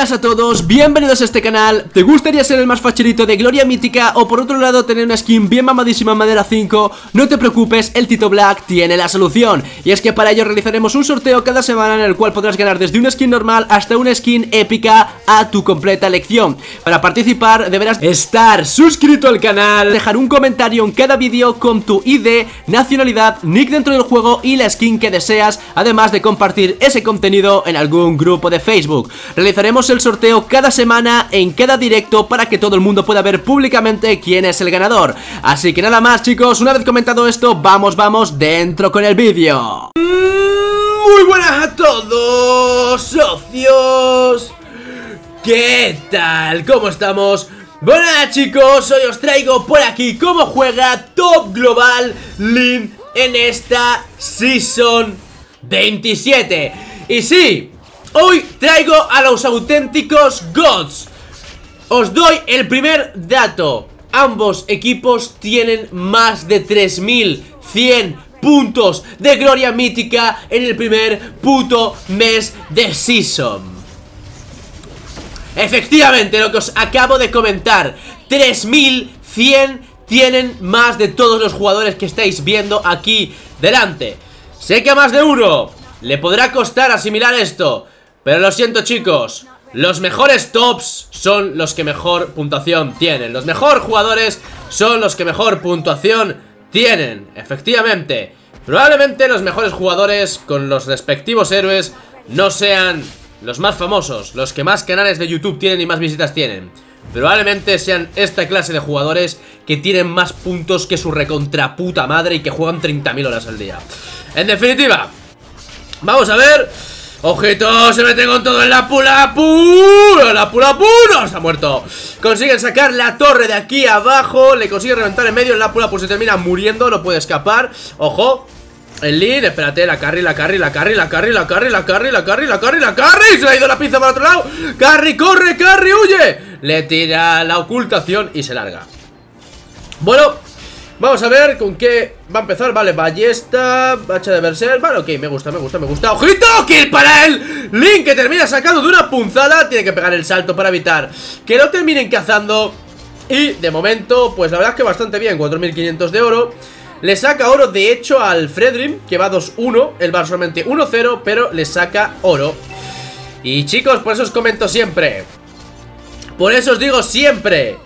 buenas a todos, bienvenidos a este canal. ¿Te gustaría ser el más facherito de Gloria Mítica o por otro lado tener una skin bien mamadísima en madera 5? No te preocupes, el Tito Black tiene la solución. Y es que para ello realizaremos un sorteo cada semana en el cual podrás ganar desde una skin normal hasta una skin épica a tu completa elección. Para participar deberás estar suscrito al canal, dejar un comentario en cada vídeo con tu ID, nacionalidad, nick dentro del juego y la skin que deseas, además de compartir ese contenido en algún grupo de Facebook. Realizaremos el sorteo cada semana en cada directo para que todo el mundo pueda ver públicamente quién es el ganador. Así que nada más, chicos, una vez comentado esto, vamos dentro con el vídeo. Muy buenas a todos, socios. ¿Qué tal? ¿Cómo estamos? Bueno, chicos, hoy os traigo por aquí cómo juega Top Global League en esta Season 27. Y sí, hoy traigo a los auténticos GOATs. Os doy el primer dato. Ambos equipos tienen más de 3100 puntos de gloria mítica en el primer puto mes de Season. Efectivamente, lo que os acabo de comentar, 3100 tienen más de todos los jugadores que estáis viendo aquí delante. Sé que a más de uno le podrá costar asimilar esto, pero lo siento, chicos, los mejores tops son los que mejor puntuación tienen. Los mejores jugadores son los que mejor puntuación tienen. Efectivamente, probablemente los mejores jugadores con los respectivos héroes no sean los más famosos, los que más canales de YouTube tienen y más visitas tienen. Probablemente sean esta clase de jugadores que tienen más puntos que su recontra puta madre y que juegan 30.000 horas al día. En definitiva, vamos a ver. ¡Ojito! Se mete con todo en la pulapu. ¡La pulapu! ¡No! Se ha muerto. Consiguen sacar la torre de aquí abajo. Le consiguen reventar en medio. En la pulapu se termina muriendo. No puede escapar. ¡Ojo! El lead, espérate, la carry. Se le ha ido la pinza para otro lado. Carry, corre, carry, huye. Le tira la ocultación y se larga. Bueno, vamos a ver con qué va a empezar. Vale, ballesta, hacha de berserk. Vale, ok, me gusta. ¡Ojito! ¡Kill para él! Link que termina sacando de una punzada. Tiene que pegar el salto para evitar que lo terminen cazando. Y de momento, pues la verdad es que bastante bien. 4500 de oro. Le saca oro, de hecho, al Fredrim, que va 2-1. Él va solamente 1-0, pero le saca oro. Y chicos, por eso os comento siempre. Por eso os digo siempre.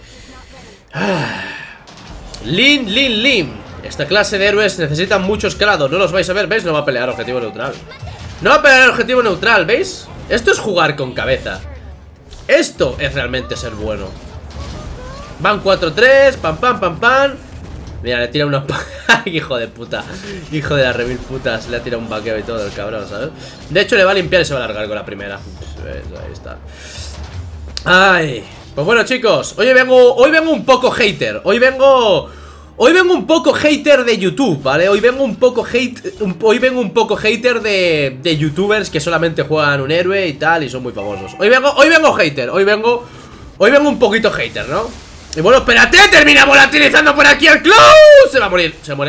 Lin. Esta clase de héroes necesitan mucho escalado. No los vais a ver, ¿veis? No va a pelear objetivo neutral. No va a pelear objetivo neutral, ¿veis? Esto es jugar con cabeza. Esto es realmente ser bueno. Van 4-3, pam. Mira, le tira una... Hijo de puta. Hijo de la remil puta. Se le ha tirado un vaqueo y todo el cabrón, ¿sabes? De hecho le va a limpiar y se va a largar con la primera. Ahí está. Ay. Pues bueno, chicos, hoy vengo un poco hater. Hoy vengo un poco hater de YouTube, ¿vale? Hoy vengo un poco hater de youtubers que solamente juegan un héroe y tal y son muy famosos. Hoy vengo hater. Hoy vengo un poquito hater, ¿no? Y bueno, espérate, termina volatilizando por aquí el Clow. Se va a morir, se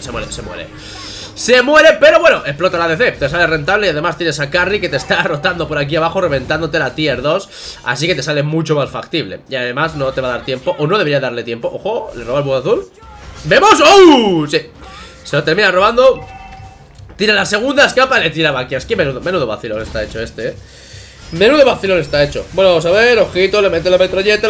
muere, pero bueno, explota la DC, te sale rentable y además tienes a Carry que te está rotando por aquí abajo, reventándote la tier 2. Así que te sale mucho más factible. Y además no te va a dar tiempo, o no debería darle tiempo. Ojo, le roba el búho azul. ¡Vemos! ¡Oh! Sí, se lo termina robando. Tira la segunda, escapa, le tira vaquias. Que menudo vacilón está hecho este, Menudo vacilón está hecho. Bueno, vamos a ver, ojito, le mete la metralleta.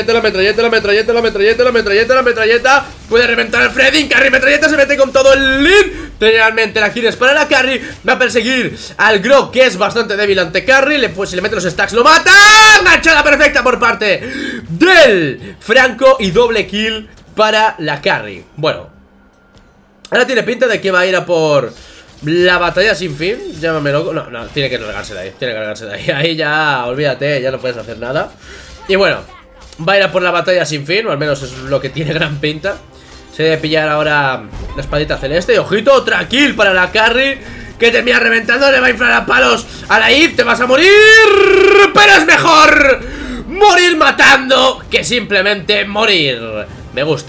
Puede reventar el Freddy, Carry, metralleta, se mete con todo el lead. Realmente la quieres para la Carry. Va a perseguir al Grog, que es bastante débil ante Carry. Si le mete los stacks, lo mata. Enganchada perfecta por parte del Franco y doble kill para la Carry. Bueno, ahora tiene pinta de que va a ir a por la batalla sin fin, llámame loco. No, tiene que largarse de ahí. Ahí ya, olvídate, ya no puedes hacer nada. Y bueno, va a ir a por la batalla sin fin, o al menos es lo que tiene gran pinta. Se debe pillar ahora la espadita celeste. Y ojito, otra kill para la Carry, que termina reventando, le va a inflar a palos a la Eve. Te vas a morir, pero es mejor morir matando que simplemente morir. Me gusta.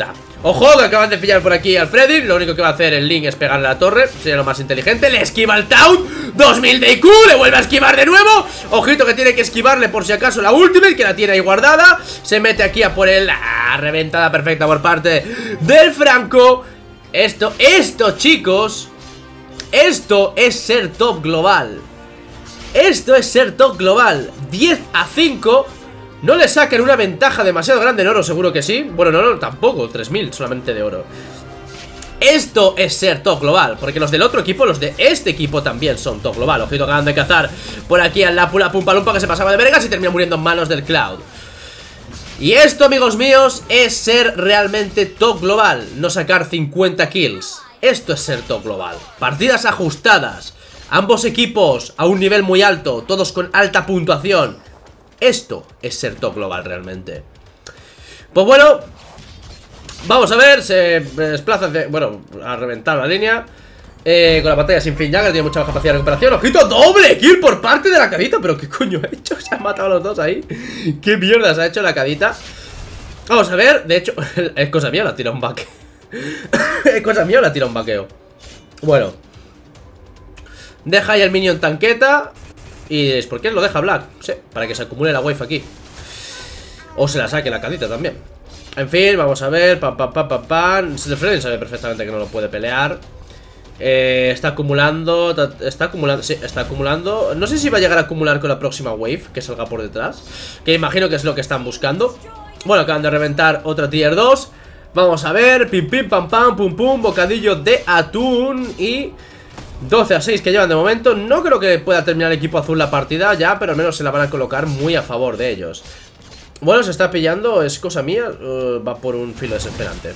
Ojo, que acaban de pillar por aquí al Freddy. Lo único que va a hacer el Link es pegarle a la torre. Sería lo más inteligente. Le esquiva el Taunt, 2000 de IQ, le vuelve a esquivar de nuevo. Ojito que tiene que esquivarle por si acaso la ultimate, que la tiene ahí guardada. Se mete aquí a por él. Reventada perfecta por parte del Franco. Esto, chicos, esto es ser top global. Esto es ser top global. 10-5. No le sacan una ventaja demasiado grande en oro, seguro que sí. Bueno, no, tampoco, 3000 solamente de oro. Esto es ser top global, porque los del otro equipo, los de este equipo también son top global. Ojito, acaban de cazar por aquí al Lápula Pumpalumpa, que se pasaba de vergas y termina muriendo en manos del Cloud. Y esto, amigos míos, es ser realmente top global. No sacar 50 kills. Esto es ser top global. Partidas ajustadas, ambos equipos a un nivel muy alto, todos con alta puntuación. Esto es ser top global realmente. Pues bueno, vamos a ver. Se desplaza, bueno, a reventar la línea con la batalla sin fin ya, que tiene mucha capacidad de recuperación. ¡Ojito! ¡Doble kill por parte de la cadita! ¿Pero qué coño ha hecho? Se han matado los dos ahí. ¿Qué mierda se ha hecho la cadita? Vamos a ver. De hecho, es cosa mía, la tira un baque. Es cosa mía, la tira un vaqueo. Bueno, deja ahí el minion tanqueta. Y es porque lo deja Black, sí, para que se acumule la wave aquí. O se la saque la cadita también. En fin, vamos a ver. El Freddy sabe perfectamente que no lo puede pelear. Está acumulando. Sí, está acumulando. No sé si va a llegar a acumular con la próxima wave que salga por detrás, que imagino que es lo que están buscando. Bueno, acaban de reventar otra tier 2. Vamos a ver, pim pim pam pam, pum pum, bocadillo de atún. Y 12-6 que llevan de momento. No creo que pueda terminar el equipo azul la partida ya, pero al menos se la van a colocar muy a favor de ellos. Bueno, se está pillando, ¿es cosa mía? Va por un filo desesperante.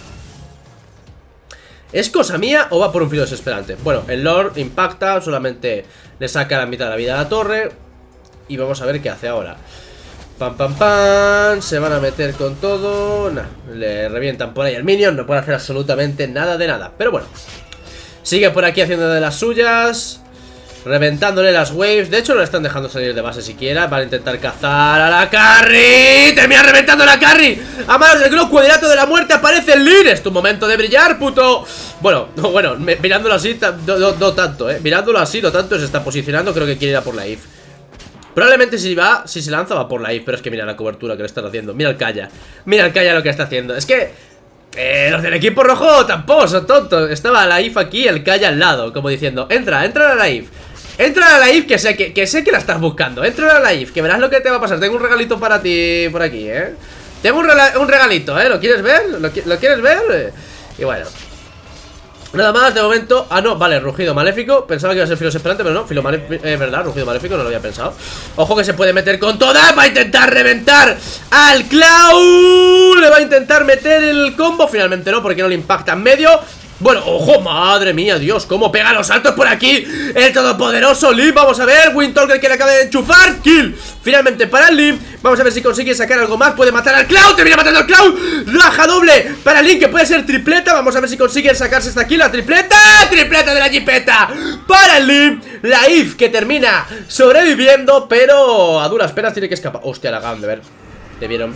¿Es cosa mía o va por un filo desesperante? Bueno, el Lord impacta, solamente le saca la mitad de la vida a la torre. Y vamos a ver qué hace ahora. Pam pam pam, se van a meter con todo. Nah, le revientan por ahí el minion, no puede hacer absolutamente nada de nada. Pero bueno, sigue por aquí haciendo de las suyas, reventándole las waves. De hecho no le están dejando salir de base siquiera. Van a intentar cazar a la carry. Termina reventando la carry a manos del globo cuadrato de la muerte. Aparece el Lin. Es tu momento de brillar, puto. Bueno, mirándolo así no tanto, mirándolo así no tanto. Se está posicionando, creo que quiere ir a por la If. Probablemente si se lanza va por la If. Pero es que mira la cobertura que le están haciendo. Mira el Kaya lo que está haciendo. Es que los del equipo rojo tampoco son tontos. Estaba la If aquí, el Kaya al lado, como diciendo, entra a la If. Entra a la If, que sé que la estás buscando. Entra a la If, que verás lo que te va a pasar. Tengo un regalito para ti por aquí, Tengo un regalito, ¿lo quieres ver? ¿Lo quieres ver? Y bueno, nada más de momento. Ah, no, vale, rugido maléfico. Pensaba que iba a ser filo desesperante, pero no, filo maléfico, verdad, rugido maléfico, no lo había pensado. Ojo que se puede meter con toda. Va a intentar reventar al Cloud. Le va a intentar meter el combo. Finalmente no, porque no le impacta en medio. Bueno, ojo, madre mía, Dios, cómo pega los saltos por aquí el todopoderoso Lim. Vamos a ver, Windtalker que le acaba de enchufar. Kill, finalmente para el Lim. Vamos a ver si consigue sacar algo más. Puede matar al Cloud, termina matando al Cloud. Raja doble para el Lim, que puede ser tripleta. Vamos a ver si consigue sacarse esta kill, la tripleta. Tripleta de la jipeta para el Lim. La If que termina sobreviviendo, pero a duras penas tiene que escapar. Hostia, la acaban de ver. Te vieron.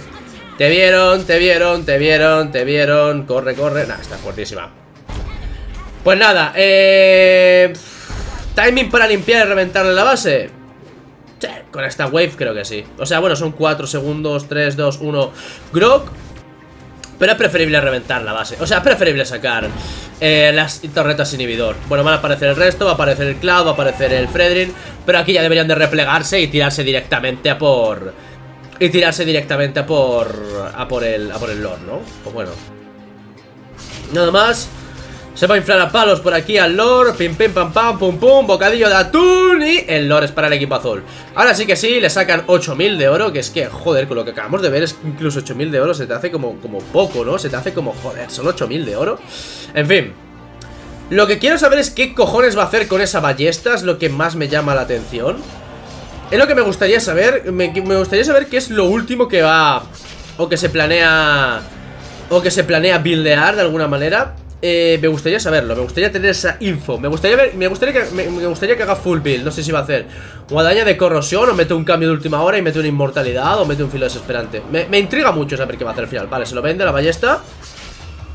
Corre, nah, está fuertísima. Pues nada, timing para limpiar y reventarle la base. Sí, con esta wave creo que sí. O sea, bueno, son 4 segundos, 3, 2, 1 Grok. Pero es preferible reventar la base. O sea, es preferible sacar las torretas inhibidor. Bueno, van a aparecer el resto, va a aparecer el Cloud, va a aparecer el Fredrin. Pero aquí ya deberían de replegarse y tirarse directamente a por... el Lord, ¿no? Pues bueno, nada más. Se va a inflar a palos por aquí al Lord. Pim, pim, pam, pam, pum, pum. Bocadillo de atún. Y el Lord es para el equipo azul. Ahora sí que sí, le sacan 8000 de oro. Que es que, joder, con lo que acabamos de ver es que incluso 8000 de oro se te hace como poco, ¿no? Se te hace como, joder, solo 8000 de oro. En fin, lo que quiero saber es qué cojones va a hacer con esa ballesta. Es lo que más me llama la atención. Es lo que me gustaría saber. Me gustaría saber qué es lo último que va... O que se planea buildear de alguna manera. Me gustaría saberlo, me gustaría tener esa info. Me gustaría que haga full build. No sé si va a hacer guadaña de corrosión, o mete un cambio de última hora y mete una inmortalidad, o mete un filo desesperante. Me intriga mucho saber qué va a hacer al final. Vale, se lo vende la ballesta.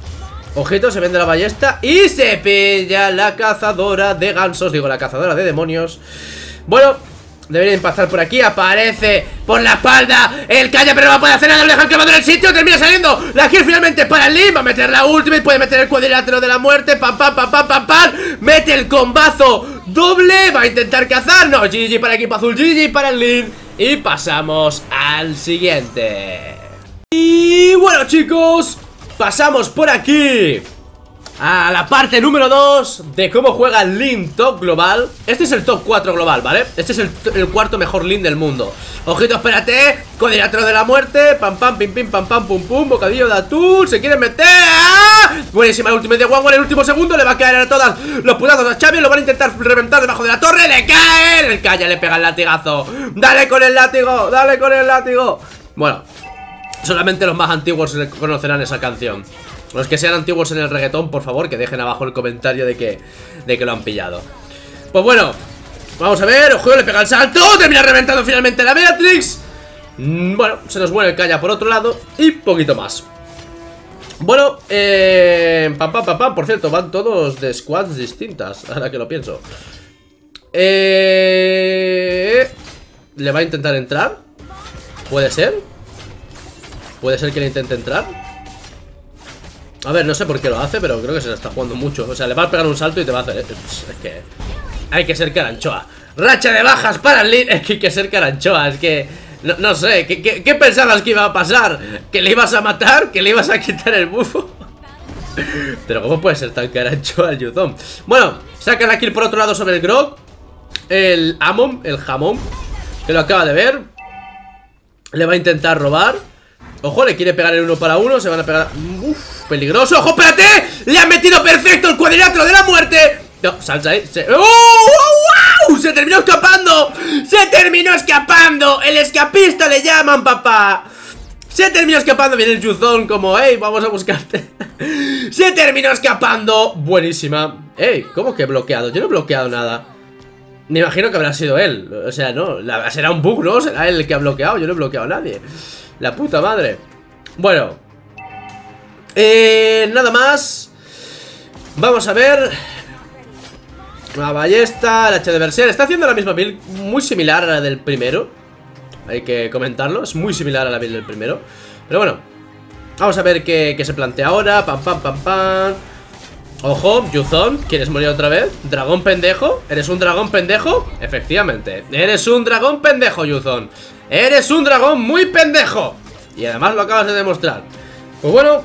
Ojito, se vende la ballesta y se pilla la cazadora de gansos. Digo, la cazadora de demonios. Bueno, deberían pasar por aquí. Aparece por la espalda el Calla, pero no puede hacer nada. Lo dejan clavado en el sitio. Termina saliendo la kill finalmente para el Lin. Va a meter la ultimate. Puede meter el cuadrilátero de la muerte. Pam, pam, pam, pam, pam, pam. Mete el combazo doble. Va a intentar cazar. No, GG para el equipo azul. GG para el Lin. Y pasamos al siguiente. Y bueno, chicos, pasamos por aquí a la parte número 2 de cómo juega el Lin top global. Este es el top 4 global, ¿vale? Este es el cuarto mejor Lin del mundo. Ojito, espérate. Cuadrilátero de la muerte. Pam, pam, pim, pim, pam, pam, pum, pum. Bocadillo de atún. Se quiere meter. ¡Ah! Buenísima el ultimate de One en el último segundo. Le va a caer a todas los putazos a Xavi. Lo van a intentar reventar debajo de la torre. Le cae. El Calla le pega el latigazo. Dale con el látigo. Dale con el látigo. Bueno, solamente los más antiguos conocerán esa canción. Los que sean antiguos en el reggaetón, por favor, que dejen abajo el comentario de que lo han pillado. Pues bueno, vamos a ver. Ojo, le pega el salto. Termina reventando finalmente la Beatrix. Bueno, se nos muere el Calla por otro lado. Y poquito más. Bueno, pam, pam, pam, pam. Por cierto, van todos de squads distintas, ahora que lo pienso. ¿Le va a intentar entrar? ¿Puede ser? ¿Puede ser que le intente entrar? A ver, no sé por qué lo hace, pero creo que se la está jugando mucho. O sea, le va a pegar un salto y te va a hacer... Es que hay que ser caranchoa. Racha de bajas para el Lin. Es que hay que ser caranchoa. Es que... No sé, ¿qué pensabas que iba a pasar? ¿Que le ibas a matar? ¿Que le ibas a quitar el bufo? Pero ¿cómo puede ser tan caranchoa el Yuzón? Bueno, saca la kill por otro lado sobre el Grog. El Amon, el jamón, que lo acaba de ver. Le va a intentar robar. Ojo, le quiere pegar el 1 para 1. Se van a pegar... Uf, peligroso. ¡Ojo, espérate! ¡Le han metido perfecto el cuadrilátero de la muerte! No, salsa ahí. ¡Oh, wow! ¡Se terminó escapando! ¡Se terminó escapando! ¡El escapista le llaman, papá! Se terminó escapando. Viene el Yuzón como... ¡Ey, vamos a buscarte! Se terminó escapando. Buenísima. ¡Ey! ¿Cómo que he bloqueado? Yo no he bloqueado nada. Me imagino que habrá sido él. O sea, no. Será un bug, ¿no? Será él el que ha bloqueado. Yo no he bloqueado a nadie. La puta madre. Bueno, nada más. Vamos a ver. La ballesta, el H de Berserk. Está haciendo la misma build, muy similar a la del primero. Hay que comentarlo, es muy similar a la build del primero. Pero bueno, vamos a ver qué se plantea ahora. Pam, pam, pam, pam. Ojo, Yuzón, ¿quieres morir otra vez? ¿Dragón pendejo? ¿Eres un dragón pendejo? Efectivamente, eres un dragón pendejo, Yuzón. Eres un dragón muy pendejo. Y además lo acabas de demostrar. Pues bueno,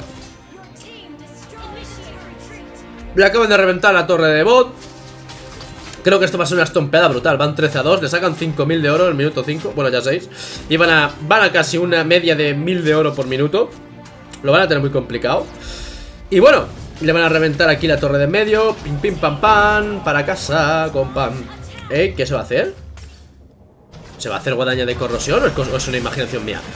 le acaban de reventar la torre de bot. Creo que esto va a ser una estompeada brutal. Van 13-2, le sacan 5000 de oro en el minuto 5. Bueno, ya 6. Y van a casi una media de 1000 de oro por minuto. Lo van a tener muy complicado. Y bueno, le van a reventar aquí la torre de en medio. Pim, pim, pam, pam. Para casa, con pam. ¿Qué se va a hacer? ¿Se va a hacer guadaña de corrosión o es una imaginación mía?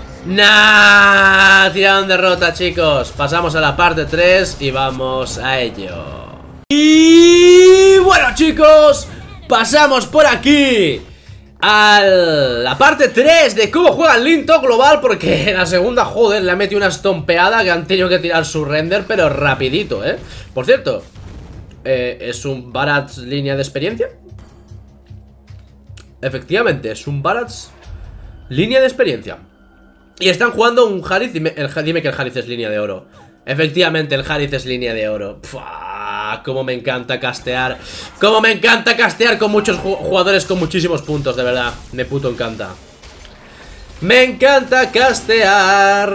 ¡Nah! Tiraron derrota, chicos. Pasamos a la parte 3 y vamos a ello. Y bueno, chicos, pasamos por aquí a la parte 3 de cómo juega el Lin top global. Porque en la segunda, joder, le ha metido una estompeada que han tenido que tirar su render, pero rapidito, Por cierto, ¿es un Barats línea de experiencia? Efectivamente, es un Barats línea de experiencia. Y están jugando un Harith. Dime que el Harith es línea de oro. Efectivamente, el Harith es línea de oro. Pua, cómo me encanta castear. Cómo me encanta castear con muchos jugadores con muchísimos puntos, de verdad. Me puto encanta. Me encanta castear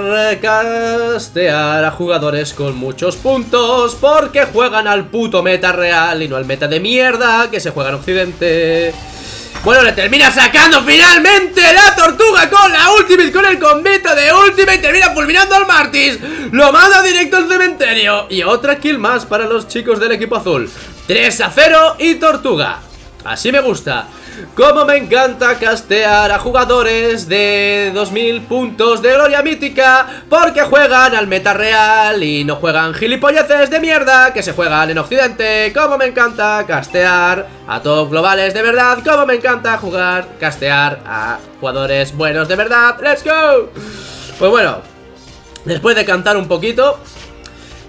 a jugadores con muchos puntos, porque juegan al puto meta real y no al meta de mierda que se juega en Occidente. Bueno, le termina sacando finalmente la tortuga con la ultimate, con el convito de ultimate. Termina fulminando al Martis. Lo manda directo al cementerio. Y otra kill más para los chicos del equipo azul. 3-0 y tortuga. Así me gusta. Como me encanta castear a jugadores de 2000 puntos de gloria mítica, porque juegan al meta real y no juegan gilipolleces de mierda que se juegan en Occidente. Como me encanta castear a top globales de verdad. Como me encanta castear a jugadores buenos de verdad. ¡Let's go! Pues bueno, después de cantar un poquito,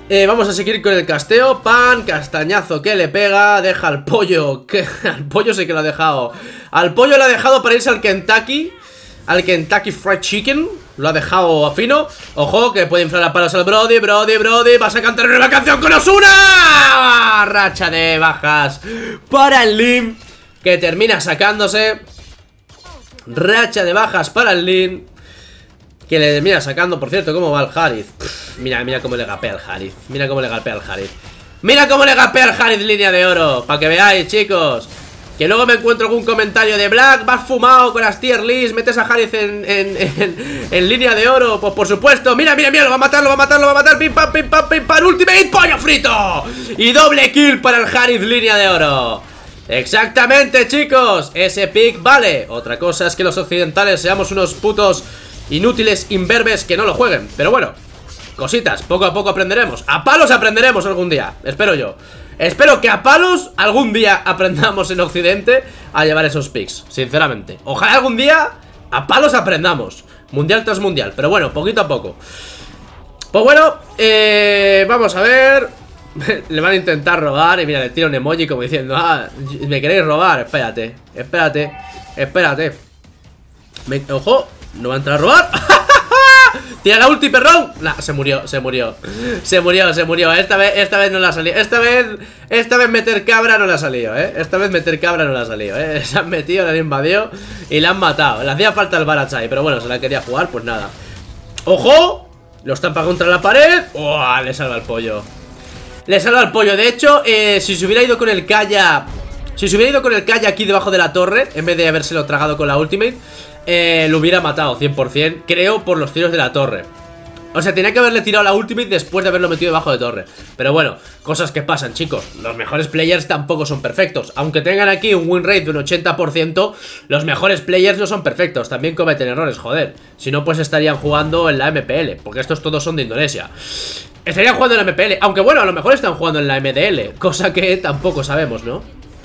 Vamos a seguir con el casteo. Pan, castañazo que le pega. Deja al pollo, que al pollo sí que lo ha dejado. Al pollo lo ha dejado para irse al Kentucky. Al Kentucky Fried Chicken. Lo ha dejado a fino. Ojo, que puede inflar a palos al Brody. Brody, vas a cantar una nueva canción con Ozuna. Racha de bajas para el Lim, que termina sacándose. Racha de bajas para el Lim, que le termina sacando. Por cierto, ¿cómo va el Harith? Mira cómo le gapea al Harith. Mira cómo le gapea al Harith, línea de oro. Para que veáis, chicos. Que luego me encuentro algún comentario de Black, vas fumado con las tier list, metes a Harith en línea de oro. Pues por supuesto, mira, lo va a matar, pim pam, ultimate, pollo frito. Y doble kill para el Harith, línea de oro. Exactamente, chicos, ese pick vale. Otra cosa es que los occidentales seamos unos putos inútiles imberbes que no lo jueguen. Pero bueno, cositas, poco a poco aprenderemos. A palos aprenderemos algún día, espero yo. Espero que a palos algún día aprendamos en Occidente a llevar esos picks, sinceramente. Ojalá algún día a palos aprendamos, mundial tras mundial. Pero bueno, poquito a poco. Pues bueno, vamos a ver. Le van a intentar robar y mira, le tiro un emoji como diciendo: ah, ¿me queréis robar? Espérate. Ojo, no va a entrar a robar. Tira la ulti, perrón. Nah, se murió. Esta vez no la ha salido. Esta vez meter cabra no la ha salido, Se han metido, la han invadido y la han matado. Le hacía falta el Barachai, pero bueno, se la quería jugar, pues nada. ¡Ojo! Lo estampa contra la pared. ¡Oh! Le salva el pollo. De hecho, si se hubiera ido con el Kaya. Aquí debajo de la torre, en vez de habérselo tragado con la ultimate, lo hubiera matado 100%, creo, por los tiros de la torre. O sea, tenía que haberle tirado la ultimate después de haberlo metido debajo de torre. Pero bueno, cosas que pasan, chicos. Los mejores players tampoco son perfectos. Aunque tengan aquí un win rate de un 80%, los mejores players no son perfectos. También cometen errores, joder. Si no, pues estarían jugando en la MPL, porque estos todos son de Indonesia. Estarían jugando en la MPL, aunque bueno, a lo mejor están jugando en la MDL. Cosa que tampoco sabemos, ¿no?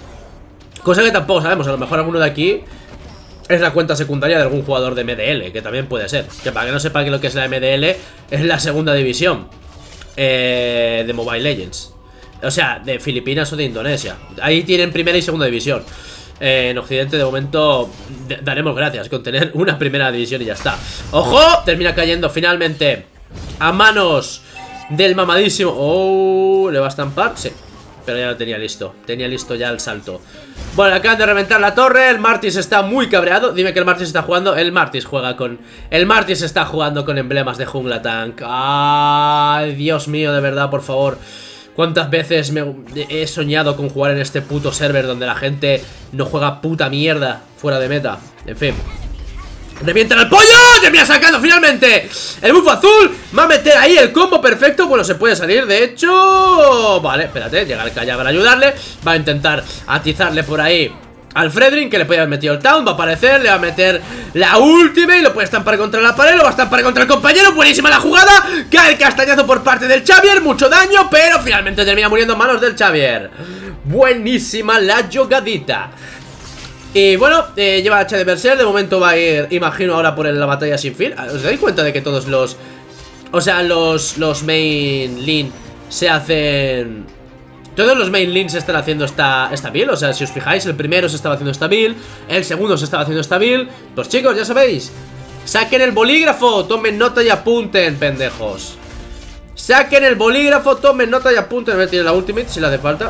A lo mejor alguno de aquí es la cuenta secundaria de algún jugador de MDL, que también puede ser. Que para que no sepa que lo que es la MDL, es la segunda división de Mobile Legends. O sea, de Filipinas o de Indonesia. Ahí tienen primera y segunda división. En Occidente de momento daremos gracias con tener una primera división y ya está. ¡Ojo! Termina cayendo finalmente a manos del mamadísimo. ¡Oh! ¿Le va a estampar? Sí. Pero ya lo tenía listo. Tenía listo ya el salto. Bueno, acaban de reventar la torre. El Martis está muy cabreado. Dime que el Martis está jugando. El Martis está jugando con emblemas de jungla tank. Ay, Dios mío, de verdad, por favor. ¿Cuántas veces he soñado con jugar en este puto server donde la gente no juega puta mierda fuera de meta? En fin. ¡Revientan al pollo! ¡Termina sacando finalmente el buff azul! Va a meter ahí el combo perfecto. Bueno, se puede salir, de hecho. Vale, espérate, llega el Kaya para ayudarle. Va a intentar atizarle por ahí al Fredrin, que le puede haber metido el Town. Va a aparecer, le va a meter la última y lo puede estampar contra la pared. Lo va a estampar contra el compañero. Buenísima la jugada. Cae el castañazo por parte del Xavier. Mucho daño, pero finalmente termina muriendo en manos del Xavier. Buenísima la jugadita. Y bueno, lleva hacha de Berserk. De momento va a ir, imagino, ahora por la batalla sin fin. ¿Os dais cuenta de que todos los... O sea, los main lane se hacen... Todos los main lanes están haciendo esta build. O sea, si os fijáis, el primero se estaba haciendo esta build, el segundo se estaba haciendo esta build. Pues chicos, ya sabéis, saquen el bolígrafo, tomen nota y apunten, pendejos. Saquen el bolígrafo, tomen nota y apunten. Voy a tirar la ultimate si le hace falta.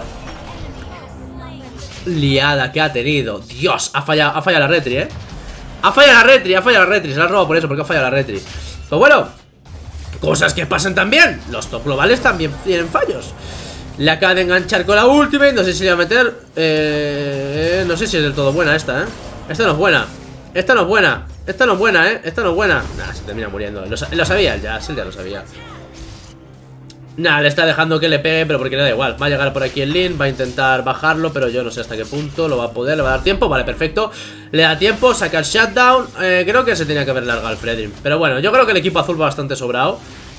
Liada que ha tenido. Dios, ha fallado la retri, Ha fallado la retri. Se la ha robado por eso, porque ha fallado la retri. Pues bueno, cosas que pasan también. Los top globales también tienen fallos. Le acaba de enganchar con la ultimate. No sé si le va a meter. No sé si es del todo buena esta, Esta no es buena. Esta no es buena. Nah, se termina muriendo. Lo sabía ya, sí, ya lo sabía. Nah, le está dejando que le pegue, pero porque le da igual. Va a llegar por aquí el Lin, va a intentar bajarlo, pero yo no sé hasta qué punto lo va a poder. Le va a dar tiempo, vale, perfecto. Le da tiempo, saca el shutdown. Creo que se tenía que haber largado el Fredrin. Pero bueno, yo creo que el equipo azul va bastante sobrado.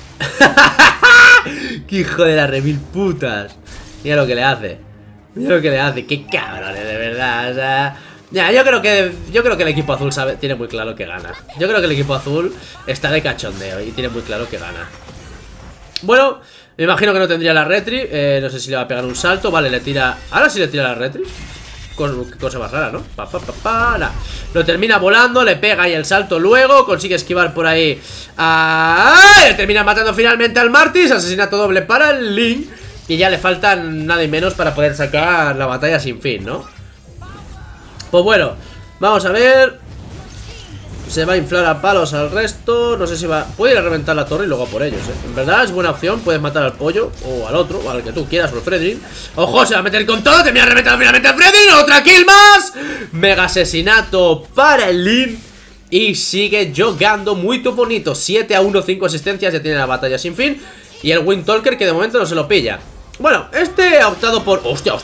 ¡Qué hijo de las remil putas! Mira lo que le hace. Qué cabrones, de verdad. O sea, ya, yo creo que el equipo azul tiene muy claro que gana. Yo creo que el equipo azul está de cachondeo y tiene muy claro que gana. Bueno, me imagino que no tendría la retri. No sé si le va a pegar un salto. Vale, le tira... Ahora sí le tira la retri. Qué cosa más rara, ¿no? Nah. Lo termina volando, le pega ahí el salto luego. Consigue esquivar por ahí. Le termina matando finalmente al Martis. Asesinato doble para el Link. Y ya le faltan nada y menos para poder sacar la batalla sin fin, ¿no? Pues bueno, vamos a ver. Se va a inflar a palos al resto. No sé si va... Puede ir a reventar la torre y luego por ellos, En verdad es buena opción. Puedes matar al pollo o al otro, o al que tú quieras, o al Fredrin. ¡Ojo! Se va a meter con todo. Termina reventando finalmente al Fredrin. ¡Otra kill más! Mega asesinato para el Lin. Y sigue jugando muy bonito. 7-1, 5 asistencias. Ya tiene la batalla sin fin. Y el Windtalker que de momento no se lo pilla. Bueno, este ha optado por... ¡Hostia!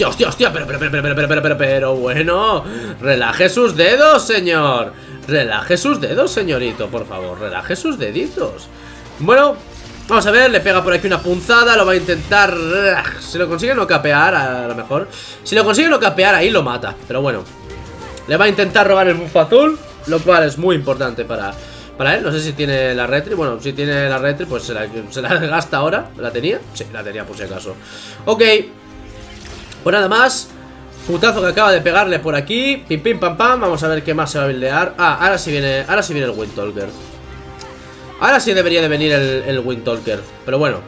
Pero bueno, relaje sus dedos, señor. Relaje sus dedos, señorito, por favor. Relaje sus deditos. Bueno, vamos a ver, le pega por aquí una punzada. Lo va a intentar... Si lo consigue no capear, a lo mejor. Si lo consigue no capear, ahí lo mata. Pero bueno, le va a intentar robar el buff azul, lo cual es muy importante para él. No sé si tiene la retri. Bueno, si tiene la retri, pues se la gasta ahora. ¿La tenía? Sí, la tenía por si acaso. Ok, pues nada más. Putazo que acaba de pegarle por aquí. Pim pim pam pam. Vamos a ver qué más se va a buildear. Ahora sí viene el Windtalker. Ahora sí debería de venir el Windtalker. Pero bueno,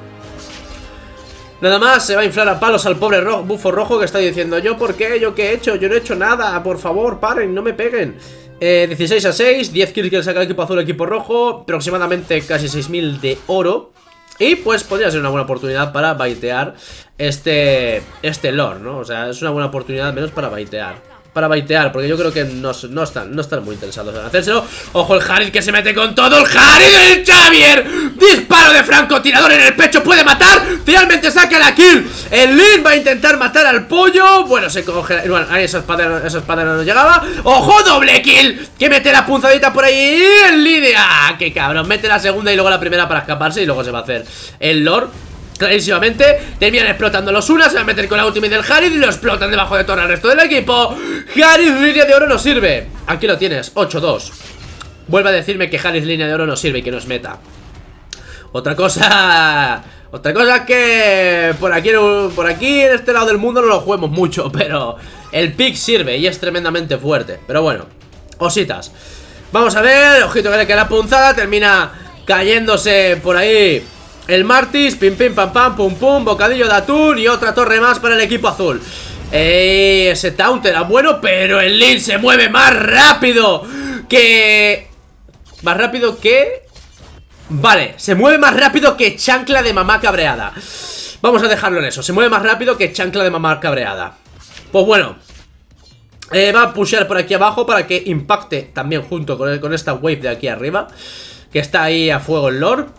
nada más, se va a inflar a palos al pobre bufo rojo que está diciendo: ¿yo por qué? ¿Yo qué he hecho? Yo no he hecho nada, por favor, paren, no me peguen. 16-6, 10 kills que le saca el equipo azul, el equipo rojo. Aproximadamente casi 6000 de oro. Y pues podría ser una buena oportunidad para baitear este lore, ¿no? O sea, es una buena oportunidad menos para baitear. Porque yo creo que no están muy interesados en hacérselo. Ojo el Harith que se mete con todo. El Harith del Xavier. Disparo de francotirador en el pecho. Puede matar. Finalmente saca la kill. El Lin va a intentar matar al pollo. Bueno, se coge. Bueno, ahí esa espada no llegaba. Ojo, doble kill. Que mete la punzadita por ahí. El Lin. Qué cabrón. Mete la segunda y luego la primera para escaparse. Y luego se va a hacer el lore. Clarísimamente, terminan explotando los unas. Se van a meter con la ultimate del Harith y lo explotan debajo de todo el resto del equipo. Harith, línea de oro no sirve. Aquí lo tienes, 8-2. Vuelve a decirme que Harith, línea de oro no sirve y que no es meta. Otra cosa que por aquí en este lado del mundo no lo juguemos mucho, pero el pick sirve y es tremendamente fuerte. Pero bueno, ositas. Vamos a ver, ojito que le queda la punzada. Termina cayéndose por ahí el Martis, pim pim pam pam, pum pum, bocadillo de atún y otra torre más para el equipo azul. Ese taunt era bueno, pero el Lin se mueve más rápido que... Vale, se mueve más rápido que chancla de mamá cabreada. Vamos a dejarlo en eso, se mueve más rápido que chancla de mamá cabreada. Pues bueno, va a pushear por aquí abajo para que impacte también junto con esta wave de aquí arriba, que está ahí a fuego el lore.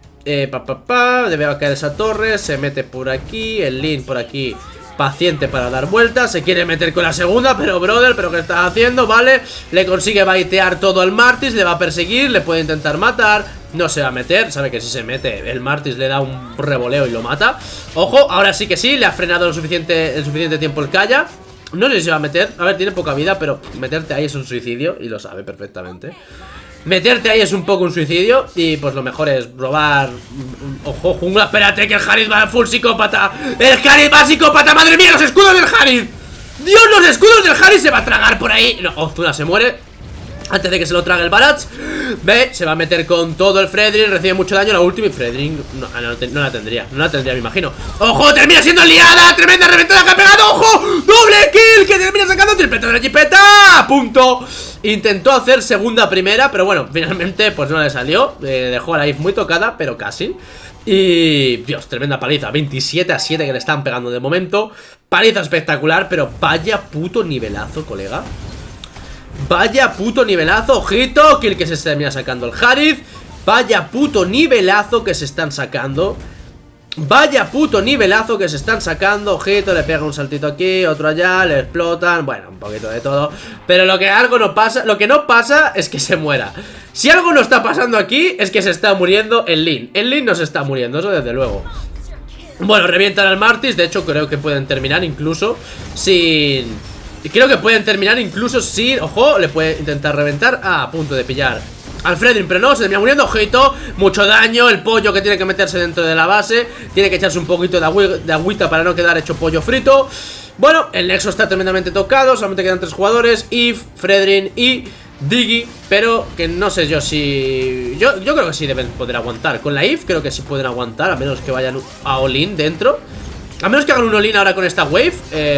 Debe caer esa torre. Se mete por aquí, el Lin por aquí paciente para dar vueltas. Se quiere meter con la segunda, pero brother, ¿pero qué estás haciendo? Vale, le consigue baitear todo al Martis. Le va a perseguir, le puede intentar matar. No se va a meter, sabe que si se mete el Martis le da un revoleo y lo mata. Ojo, ahora sí que sí, le ha frenado el suficiente tiempo el Kaya. No sé si se va a meter, a ver, tiene poca vida, pero meterte ahí es un suicidio y lo sabe perfectamente. Meterte ahí es un poco un suicidio. Y pues lo mejor es robar. Ojo, jungla, espérate que el Harith va full psicópata. El Harith va psicópata, madre mía, los escudos del Harith. Dios, los escudos del Harith se va a tragar por ahí. No, Ozuna se muere antes de que se lo trague el Barats. Ve, se va a meter con todo el Fredrin. Recibe mucho daño la última y Fredrin no la tendría, me imagino. ¡Ojo! ¡Termina siendo liada! ¡Tremenda reventada que ha pegado! ¡Ojo! ¡Doble kill! Que termina sacando tripleta de la chipeta. ¡Punto! Intentó hacer segunda primera, pero bueno, finalmente pues no le salió. Dejó a la If muy tocada, pero casi. Y... Dios, tremenda paliza. 27-7 que le están pegando de momento. Paliza espectacular, pero vaya puto nivelazo, colega. Vaya puto nivelazo, ojito, kill que se termina sacando el Harith. Vaya puto nivelazo que se están sacando. Vaya puto nivelazo que se están sacando. Ojito, le pega un saltito aquí, otro allá, le explotan. Bueno, un poquito de todo. Pero lo que no pasa es que se muera. Si algo no está pasando aquí es que se está muriendo el Lin. El Lin no se está muriendo, eso desde luego. Bueno, revientan al Martis. De hecho creo que pueden terminar incluso sin... Creo que pueden terminar incluso sin... Ojo, le puede intentar reventar. A punto de pillar al Fredrin, pero no, se termina muriendo. Ojito, mucho daño, el pollo que tiene que meterse dentro de la base. Tiene que echarse un poquito de agüita para no quedar hecho pollo frito. Bueno, el Nexo está tremendamente tocado. Solamente quedan 3 jugadores, Eve, Fredrin y Diggy, pero que no sé yo si... Yo creo que sí deben poder aguantar. Con la Eve creo que sí pueden aguantar, a menos que vayan a all-in dentro. A menos que hagan un all-in ahora con esta wave.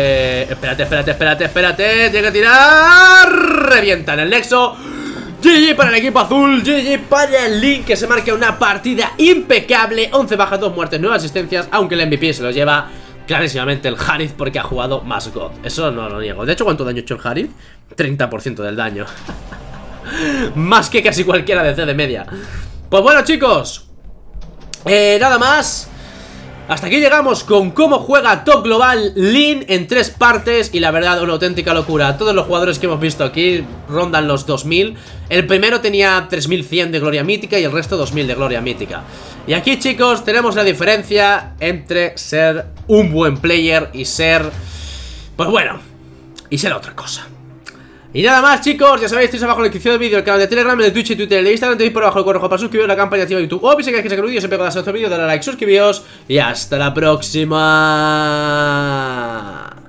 Espérate. Tiene que tirar. Revientan el Nexo. GG para el equipo azul, GG para el Link, que se marca una partida impecable. 11 bajas, 2 muertes, 9 asistencias. Aunque el MVP se los lleva clarísimamente el Harith, porque ha jugado más God. Eso no lo niego. De hecho, ¿cuánto daño ha hecho el Harith? 30% del daño. Más que casi cualquiera de C de media. Pues bueno, chicos, nada más. Hasta aquí llegamos con cómo juega Top Global Lin en 3 partes. Y la verdad, una auténtica locura. Todos los jugadores que hemos visto aquí rondan los 2000. El primero tenía 3100 de gloria mítica y el resto 2000 de gloria mítica. Y aquí, chicos, tenemos la diferencia entre ser un buen player y ser... pues bueno, y ser otra cosa. Y nada más, chicos, ya sabéis, tenéis abajo en la descripción del vídeo el canal de Telegram, el de Twitch y Twitter, el de Instagram, tenéis por abajo el correo para suscribiros a la campaña activa de YouTube. O si queréis que saque el vídeo, siempre que hagas otro vídeo, dale a like, suscribíos y hasta la próxima.